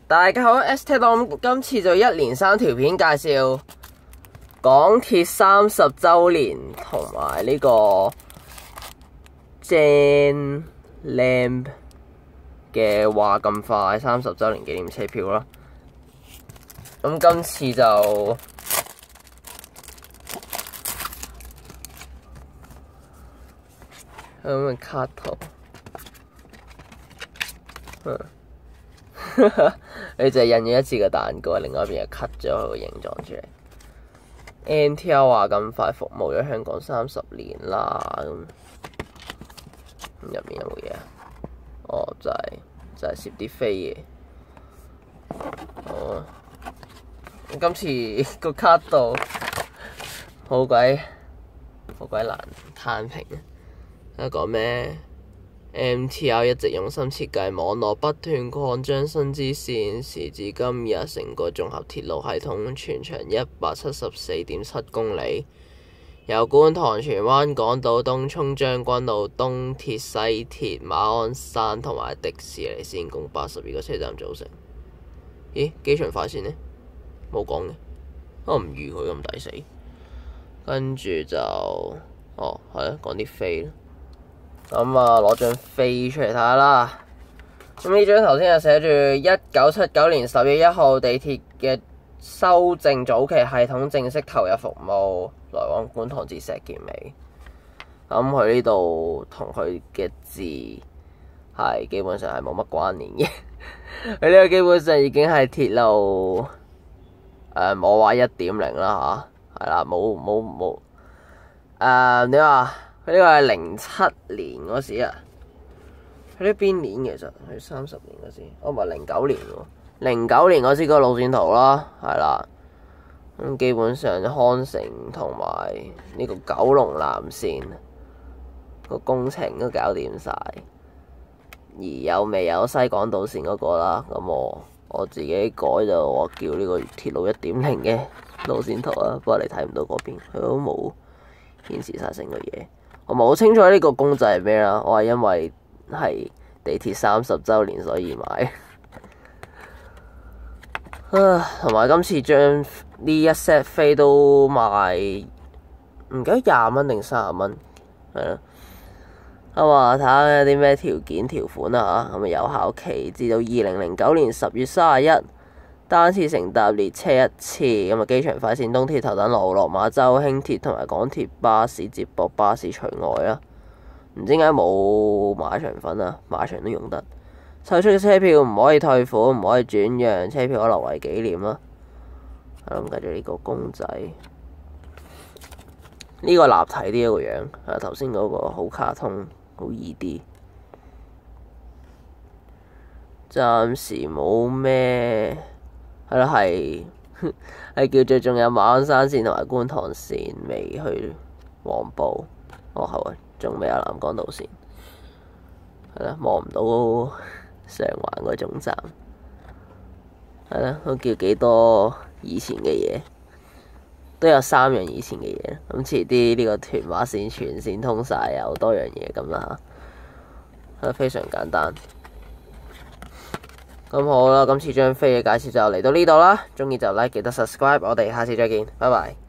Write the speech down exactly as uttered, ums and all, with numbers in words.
大家好 ，S T 檔今次就一連三條片介紹港鐵三十週年同埋呢個 Jan Lamb 嘅話咁快三十週年紀念車票啦。咁今次就咁嘅卡圖。嗯你就係印咗一次嘅蛋糕，另外一邊又 cut 咗佢個形狀出嚟。N T R 話咁快服務咗香港三十年啦，咁入面有冇嘢啊？哦，就係、是、就係攝啲飛嘅。哦，今次個卡度好鬼好鬼難攤平啊！睇下講咩？M T R 一直用心設計網絡，不斷擴張新支線，時至今日，成個綜合鐵路系統全長一百七十四點七公里，由觀塘、荃灣、港島、東涌、將軍澳、東鐵、西鐵、馬鞍山同埋迪士尼線共八十二個車站組成。咦？機場快線呢？冇講嘅，我唔預佢咁抵死。跟住就，哦，係啊，講啲飛啦。咁啊，攞張飛出嚟睇下啦。咁呢張頭先係寫住一九七九年十月一號地鐵嘅修正早期系統正式投入服務，來往觀塘至石硤尾。咁佢呢度同佢嘅字係基本上係冇乜關聯嘅。佢呢個基本上已經係鐵路誒我話一點零啦吓，係啦，冇冇冇誒你話？佢呢個係零七年嗰時啊，佢呢邊年其實佢三十年嗰時，哦唔係零九年喎，零九年嗰時個路線圖啦，係啦，咁基本上康城同埋呢個九龍南線個工程都搞掂晒，而有未有西港島線嗰個啦，咁我我自己改就我叫呢個鐵路一點零嘅路線圖啊，不過你睇唔到嗰邊，佢都冇顯示晒成個嘢。我唔係好清楚呢個公仔係咩啦，我係因為係地鐵三十週年所以買。啊，同埋今次將呢一 set 飛都賣唔記得廿蚊定三十蚊，係啦。咁啊，睇下有啲咩條件條款啊嚇，咁啊有效期至到二零零九年十月三十一。單次乘搭列車一次，咁啊機場快線、東鐵頭等路、落馬洲輕鐵同埋港鐵巴士接駁巴士除外啦。唔知點解冇馬場份啊？馬場都用得。售出嘅車票唔可以退款，唔可以轉讓，車票可留為紀念啦。係啦，咁繼續呢個公仔，呢、這個立體啲一個樣，係頭先嗰個好卡通，好二 D。暫時冇咩。係啦，係係叫做仲有馬鞍山線同埋觀塘線未去黃埔，哦係啊，仲未有南港島線，係啦，望唔到上環嗰種站，係啦，都叫幾多以前嘅嘢，都有三樣以前嘅嘢，咁遲啲呢個屯馬線全線通晒，有多樣嘢咁啦嚇，係非常簡單。咁好啦，今次張飛嘅介紹就嚟到呢度啦，鍾意就 like，記得 subscribe，我哋下次再見，拜拜。